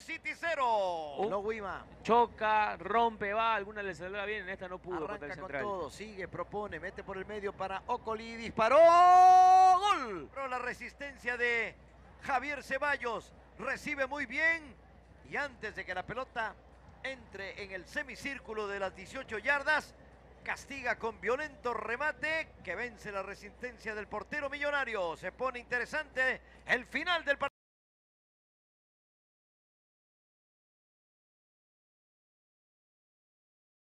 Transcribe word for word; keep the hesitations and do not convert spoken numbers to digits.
City cero. No, Wima. Choca, rompe, va, alguna le saldrá bien, en esta no pudo contra el Arranca con Central. todo, sigue, propone, mete por el medio para Ocoli, disparó, gol. Pero la resistencia de Javier Ceballos, recibe muy bien y antes de que la pelota entre en el semicírculo de las dieciocho yardas, castiga con violento remate que vence la resistencia del portero millonario. Se pone interesante el final del partido.